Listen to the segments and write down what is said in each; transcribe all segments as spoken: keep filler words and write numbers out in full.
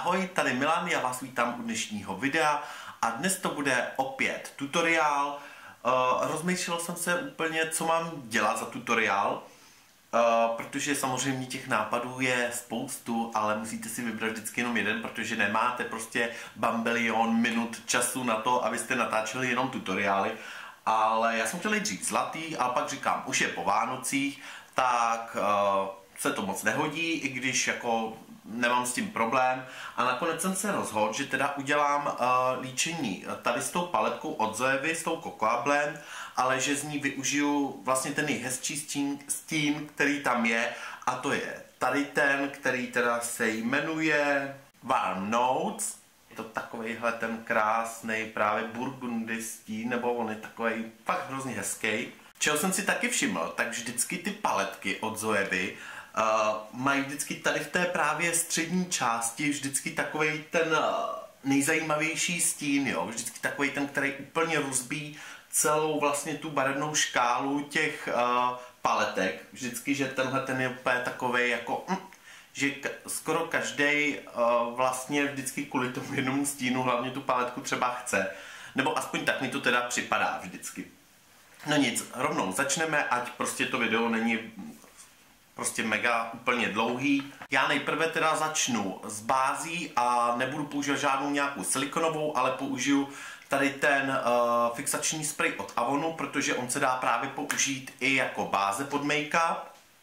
Ahoj, tady Milan, já vás vítám u dnešního videa a dnes to bude opět tutoriál. Uh, rozmýšlel jsem se úplně, co mám dělat za tutoriál, uh, protože samozřejmě těch nápadů je spoustu, ale musíte si vybrat vždycky jenom jeden, protože nemáte prostě bambilion minut času na to, abyste natáčeli jenom tutoriály. Ale já jsem chtěl dřív zlatý, ale pak říkám, už je po Vánocích, tak uh, se to moc nehodí, i když jako nemám s tím problém. A nakonec jsem se rozhodl, že teda udělám uh, líčení tady s tou paletkou od Zoevy, s tou Cocoa Blend, ale že z ní využiju vlastně ten nejhezčí stín, stín, který tam je, a to je tady ten, který teda se jmenuje Warm Notes. Je to takovejhle ten krásný právě burgundy stín, nebo on je takovej fakt hrozně hezký. Čeho jsem si taky všiml, tak vždycky ty paletky od Zoevy Uh, mají vždycky tady v té právě střední části vždycky takovej ten uh, nejzajímavější stín, jo? Vždycky takovej ten, který úplně rozbíjí celou vlastně tu barevnou škálu těch uh, paletek. Vždycky, že tenhle ten je úplně takovej jako, mm, že ka skoro každý uh, vlastně vždycky kvůli tomu jednomu stínu hlavně tu paletku třeba chce. Nebo aspoň tak mi to teda připadá vždycky. No nic, rovnou začneme, ať prostě to video není prostě mega úplně dlouhý. Já nejprve teda začnu s bází a nebudu používat žádnou nějakou silikonovou, ale použiju tady ten uh, fixační spray od Avonu, protože on se dá právě použít i jako báze pod make-up.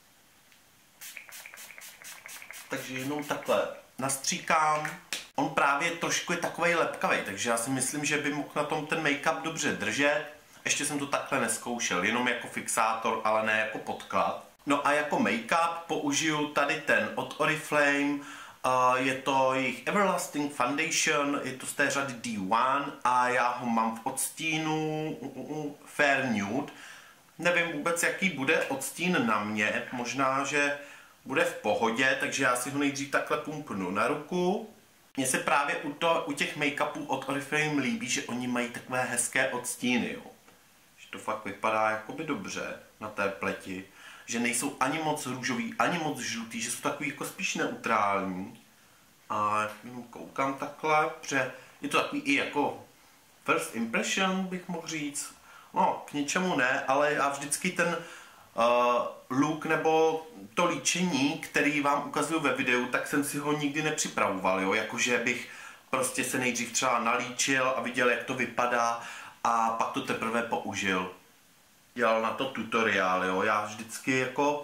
Takže jenom takhle nastříkám. On právě trošku je takovej lepkavý, takže já si myslím, že by mohl na tom ten make-up dobře držet. Ještě jsem to takhle neskoušel, jenom jako fixátor, ale ne jako podklad. No a jako make-up použiju tady ten od Oriflame, uh, je to jejich Everlasting Foundation, je to z té řady D jedna a já ho mám v odstínu uh, uh, Fair Nude. Nevím vůbec, jaký bude odstín na mě, možná, že bude v pohodě, takže já si ho nejdřív takhle pumpnu na ruku. Mně se právě u, to, u těch make-upů od Oriflame líbí, že oni mají takové hezké odstíny, jo. Že to fakt vypadá jakoby dobře na té pleti. Že nejsou ani moc růžový, ani moc žlutý, že jsou takový jako spíš neutrální. A koukám takhle, protože je to takový i jako first impression, bych mohl říct. No, k ničemu ne, ale já vždycky ten uh, look nebo to líčení, který vám ukazuju ve videu, tak jsem si ho nikdy nepřipravoval, jo? Jakože bych prostě se nejdřív třeba nalíčil a viděl, jak to vypadá a pak to teprve použil. Dělal na to tutoriál, jo. Já vždycky jako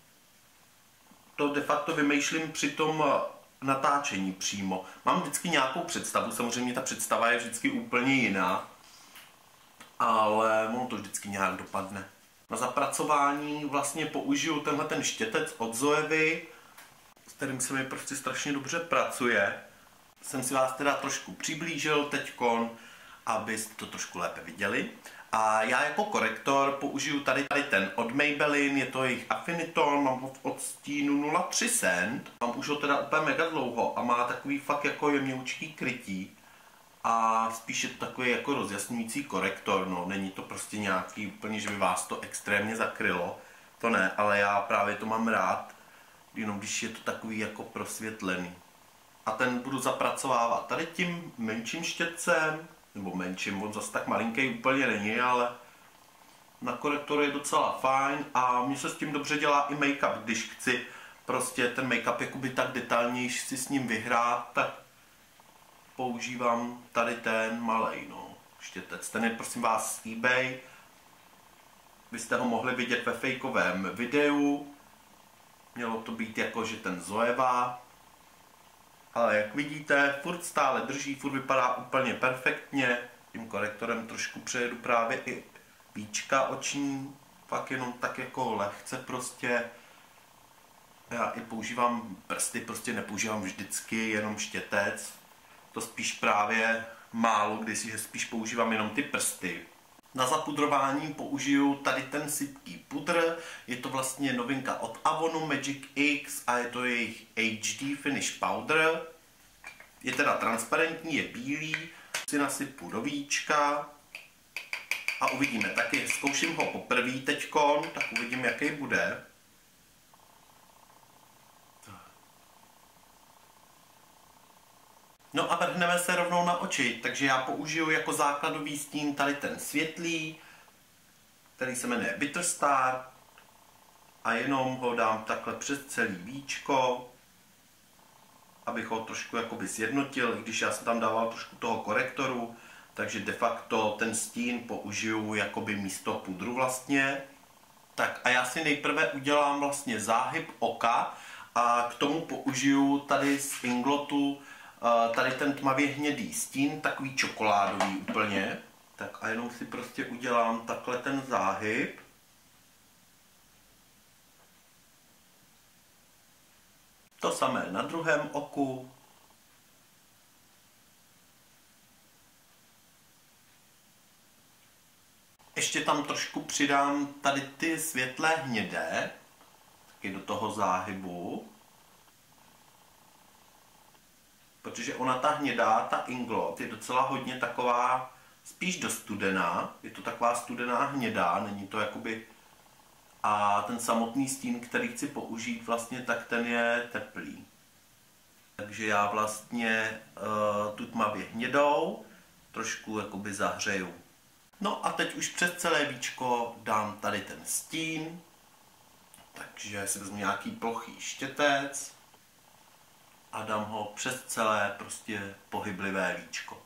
to de facto vymýšlím při tom natáčení přímo. Mám vždycky nějakou představu, samozřejmě ta představa je vždycky úplně jiná, ale ono to vždycky nějak dopadne. Na zapracování vlastně použiju tenhle ten štětec od Zoevy, s kterým se mi prostě strašně dobře pracuje. Jsem si vás teda trošku přiblížil teďkon, abyste to trošku lépe viděli. A já jako korektor použiju tady, tady ten od Maybelline, je to jejich Affiniton, mám ho v odstínu nula tři cent. Mám už ho teda úplně mega dlouho a má takový fakt jako jemňoučký krytí. A spíš je to takový jako rozjasňující korektor, no, není to prostě nějaký úplně, že by vás to extrémně zakrylo. To ne, ale já právě to mám rád, jenom když je to takový jako prosvětlený. A ten budu zapracovávat tady tím menším štětcem, nebo menším, on zase tak malinký úplně není, ale na korektoru je docela fajn a mně se s tím dobře dělá i make-up, když chci prostě ten make-up jakoby tak detailnější si s ním vyhrát, tak používám tady ten malej, no, štětec. Ten je prosím vás z eBay, vy jste ho mohli vidět ve fejkovém videu, mělo to být jako, že ten Zoeva. Ale jak vidíte, furt stále drží, furt vypadá úplně perfektně. Tím korektorem trošku přejedu právě i víčka oční, pak jenom tak jako lehce prostě. Já i používám prsty, prostě nepoužívám vždycky jenom štětec. To spíš právě málo, když že spíš používám jenom ty prsty. Na zapudrování použiju tady ten sypký pudr, je to vlastně novinka od Avonu Magic X a je to jejich H D Finish Powder. Je teda transparentní, je bílý, si nasypu do víčka a uvidíme. Taky zkouším ho poprvé teďkon, tak uvidím, jaký bude. No a vrhneme se rovnou na oči, takže já použiju jako základový stín tady ten světlý, který se jmenuje Bitter Star, a jenom ho dám takhle přes celý víčko, abych ho trošku jakoby sjednotil, když já jsem tam dával trošku toho korektoru, takže de facto ten stín použiju jakoby místo pudru vlastně. Tak a já si nejprve udělám vlastně záhyb oka a k tomu použiju tady z Inglotu tady ten tmavě hnědý stín, takový čokoládový úplně. Tak a jenom si prostě udělám takhle ten záhyb. To samé na druhém oku. Ještě tam trošku přidám tady ty světlé hnědé, taky do toho záhybu. Protože ona ta hnědá, ta Inglot, je docela hodně taková, spíš do studená. Je to taková studená hnědá, není to jakoby... A ten samotný stín, který chci použít vlastně, tak ten je teplý. Takže já vlastně uh, tu tmavě hnědou trošku jakoby zahřeju. No a teď už přes celé víčko dám tady ten stín. Takže si vezmu nějaký plochý štětec a dám ho přes celé prostě pohyblivé víčko.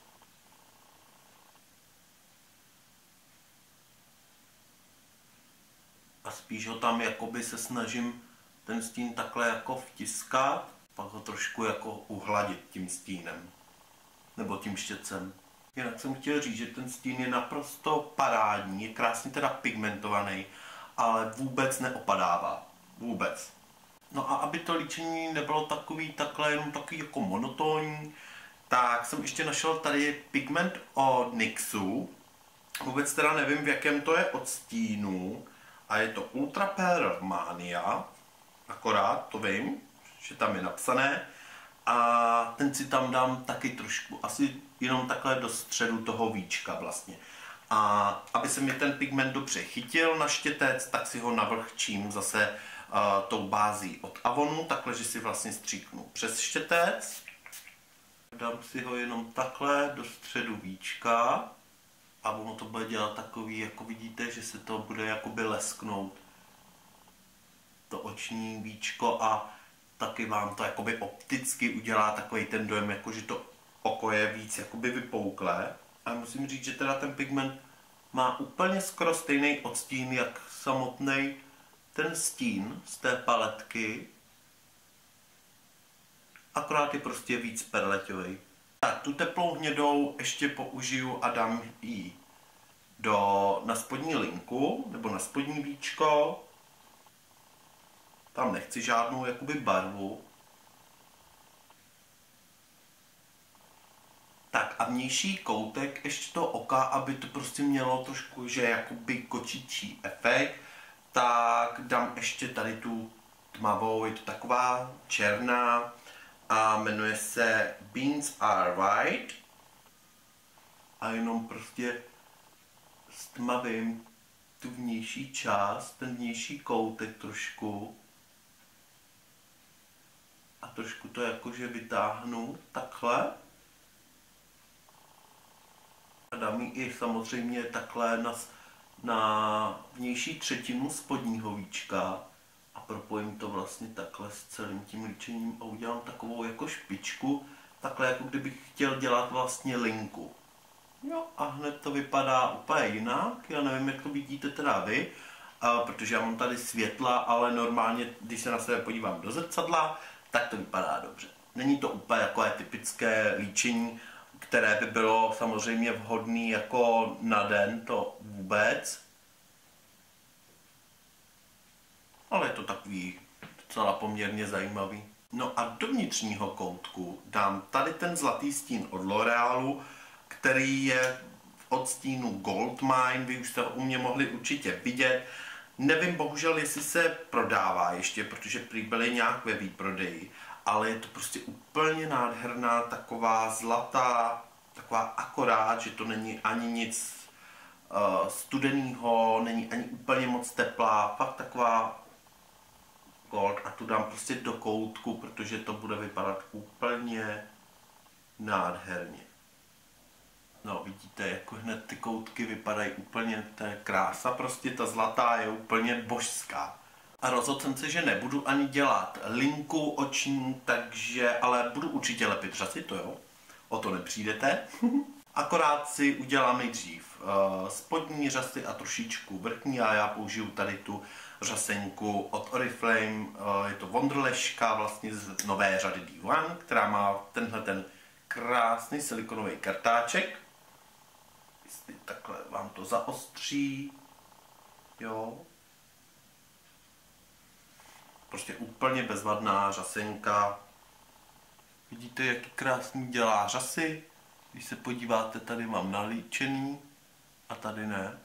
A spíš ho tam jakoby se snažím ten stín takhle jako vtiskat, pak ho trošku jako uhladit tím stínem. Nebo tím štětcem. Jinak jsem chtěl říct, že ten stín je naprosto parádní, je krásně teda pigmentovaný, ale vůbec neopadává. Vůbec. No a aby to líčení nebylo takový takhle, jenom takový jako monotónní, tak jsem ještě našel tady pigment od NYXu. Vůbec teda nevím, v jakém to je odstínu. A je to Ultra Pearl Mania, akorát to vím, že tam je napsané. A ten si tam dám taky trošku, asi jenom takhle do středu toho víčka vlastně. A aby se mi ten pigment dobře chytil na štětec, tak si ho navlhčím zase uh, tou bází od Avonu, takhle, že si vlastně stříknu přes štětec. Dám si ho jenom takhle do středu víčka. A ono to bude dělat takový, jako vidíte, že se to bude jakoby lesknout to oční víčko a taky vám to jakoby opticky udělá takový ten dojem, jako že to oko je víc jakoby vypouklé. A musím říct, že teda ten pigment má úplně skoro stejný odstín, jak samotný ten stín z té paletky. Akorát je prostě víc perleťový. Tak, tu teplou hnědou ještě použiju a dám ji do, na spodní linku, nebo na spodní víčko. Tam nechci žádnou jakoby barvu. Tak a vnější koutek ještě toho oka, aby to prostě mělo trošku, že jakoby kočičí efekt, tak dám ještě tady tu tmavou, je to taková černá, a jmenuje se Beans Are White a jenom prostě stmavím tu vnější část, ten vnější koutek trošku a trošku to jakože vytáhnu takhle a dám ji i samozřejmě takhle na, na vnější třetinu spodního víčka. A propojím to vlastně takhle s celým tím líčením a udělám takovou jako špičku, takhle jako kdybych chtěl dělat vlastně linku. Jo, a hned to vypadá úplně jinak, já nevím, jak to vidíte teda vy, a protože já mám tady světla, ale normálně, když se na sebe podívám do zrcadla, tak to vypadá dobře. Není to úplně jako typické líčení, které by bylo samozřejmě vhodné jako na den, to vůbec. Ale je to takový docela poměrně zajímavý. No a do vnitřního koutku dám tady ten zlatý stín od L'Orealu, který je v odstínu Gold Mine, vy už jste ho u mě mohli určitě vidět. Nevím bohužel, jestli se prodává ještě, protože prý byly nějak ve výprodeji, ale je to prostě úplně nádherná taková zlatá, taková akorát, že to není ani nic uh, studenýho, není ani úplně moc teplá, fakt taková gold a tu dám prostě do koutku, protože to bude vypadat úplně Nádherně. No, vidíte, jako hned ty koutky vypadají úplně, to je krása, prostě ta zlatá je úplně božská. A rozhodl jsem se, že nebudu ani dělat linku oční, takže, ale budu určitě lepit řasy, to jo, o to nepřijdete. Akorát si udělám nejdřív uh, spodní řasy a trošičku vrchní a já použiju tady tu řasenku od Oriflame, uh, je to Wonderlashka vlastně z nové řady D jedna, která má tenhle ten krásný silikonový kartáček. Jestli takhle vám to zaostří, jo. Prostě úplně bezvadná řasenka. Vidíte, jaký krásný dělá řasy. Když se podíváte, tady mám nalíčený a tady ne.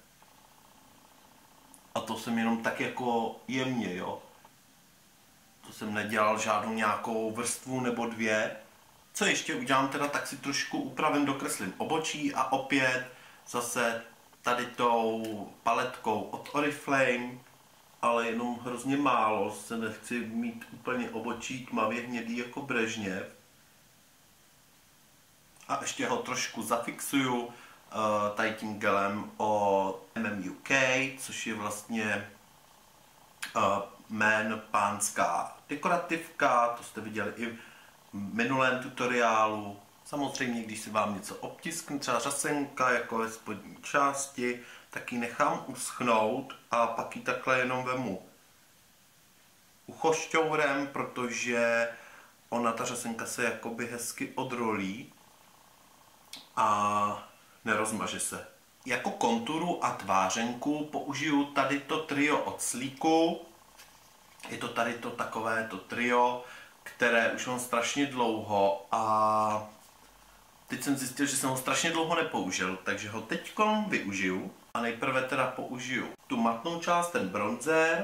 A to jsem jenom tak jako jemně, jo. To jsem nedělal žádnou nějakou vrstvu nebo dvě. Co ještě udělám teda, tak si trošku upravím, dokreslím obočí a opět zase tady tou paletkou od Oriflame, ale jenom hrozně málo, se nechci mít úplně obočí tmavě hnědý jako Brežněv. A ještě ho trošku zafixuju uh, tady tím gelem od M M U K, což je vlastně uh, men pánská dekorativka, to jste viděli i v minulém tutoriálu. Samozřejmě, když se vám něco obtiskne, třeba řasenka jako ve spodní části, tak ji nechám uschnout a pak ji takhle jenom vemu uchošťourem, protože ona, ta řasenka, se jakoby hezky odrolí a nerozmaže se. Jako konturu a tvářenku použiju tady to trio od Sleeku. Je to tady to takové to trio, které už mám strašně dlouho a teď jsem zjistil, že jsem ho strašně dlouho nepoužil, takže ho teď využiju. A nejprve teda použiju tu matnou část, ten bronzer,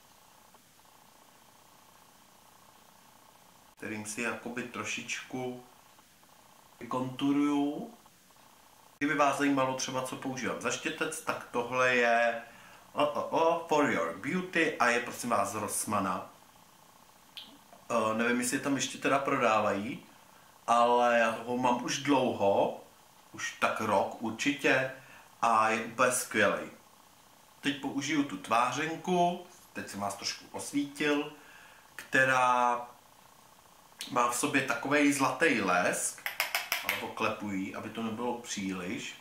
kterým si jakoby trošičku konturuju. Kdyby vás zajímalo třeba, co používám za štětec, tak tohle je oh, oh, oh, For Your Beauty a je prosím vás z Rossmana. Uh, nevím, jestli je tam ještě teda prodávají, ale já ho mám už dlouho, už tak rok určitě a je úplně skvělý. Teď použiju tu tvářenku, teď jsem vás trošku osvítil, která má v sobě takovej zlatý lesk, ale ho klepují, aby to nebylo příliš.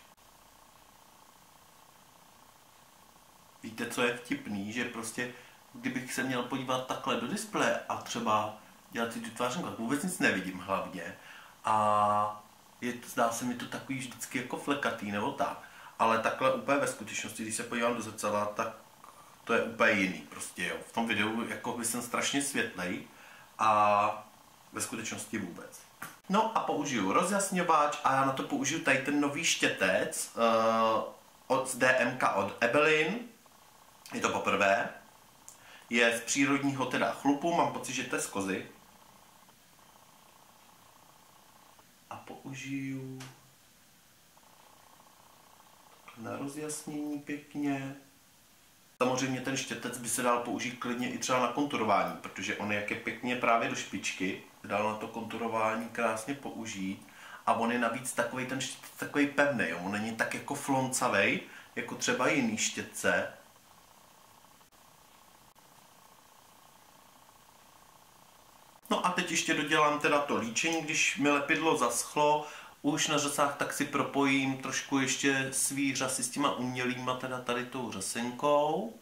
Víte, co je vtipný, že prostě, kdybych se měl podívat takhle do displeje a třeba dělat si tu tvářenku, tak vůbec nic nevidím hlavně. A je, zdá se mi to takový vždycky jako flekatý nebo tak. Ale takhle úplně ve skutečnosti, když se podívám do zrcadla, tak to je úplně jiný prostě, jo. V tom videu jako by jsem strašně světlej a ve skutečnosti vůbec. No a použiju rozjasňovač a já na to použiju tady ten nový štětec uh, od, z D M K od Ebelin. Je to poprvé. Je z přírodního teda chlupu, mám pocit, že to je z kozy. A použiju na rozjasnění pěkně. Samozřejmě ten štětec by se dal použít klidně i třeba na konturování, protože on jak je pěkně právě do špičky, dal na to konturování krásně použít a on je navíc takový ten štětec takový pevný, jo? On není tak jako floncavej, jako třeba jiný štětce. No a teď ještě dodělám teda to líčení, když mi lepidlo zaschlo, už na řasách, tak si propojím trošku ještě svý řasy s těma umělýma, teda tady tou řasenkou.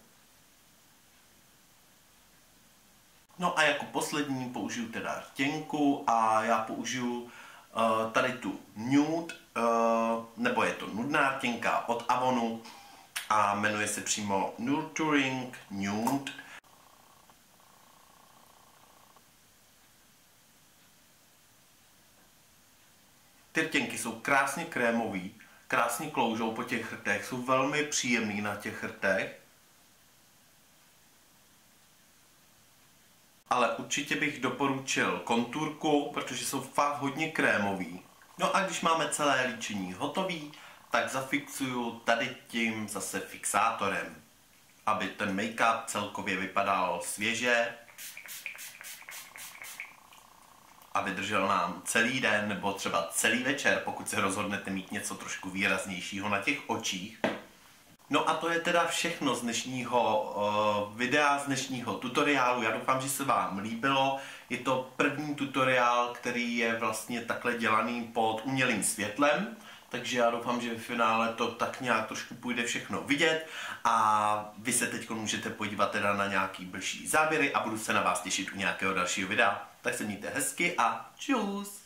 No a jako poslední použiju teda rtěnku a já použiju uh, tady tu nude, uh, nebo je to nudná rtěnka od Avonu a jmenuje se přímo Nurturing Nude. Ty rtěnky jsou krásně krémový, krásně kloužou po těch chrtech, jsou velmi příjemný na těch chrtech. Ale určitě bych doporučil kontůrku, protože jsou fakt hodně krémový. No a když máme celé líčení hotový, tak zafixuju tady tím zase fixátorem, aby ten make-up celkově vypadal svěže a vydržel nám celý den nebo třeba celý večer, pokud se rozhodnete mít něco trošku výraznějšího na těch očích. No a to je teda všechno z dnešního uh, videa, z dnešního tutoriálu. Já doufám, že se vám líbilo. Je to první tutoriál, který je vlastně takhle dělaný pod umělým světlem. Takže já doufám, že v finále to tak nějak trošku půjde všechno vidět a vy se teď můžete podívat teda na nějaký blžší záběry a budu se na vás těšit u nějakého dalšího videa. Tak se mějte hezky a čus!